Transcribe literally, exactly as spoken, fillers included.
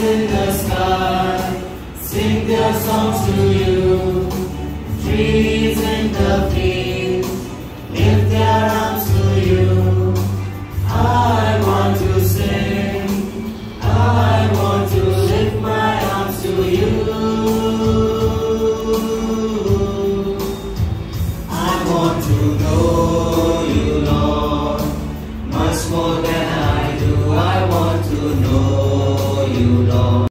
in the sky sing their songs to you. Trees in the field lift their arms to you. I want to sing, I want to lift my arms to you. I want to know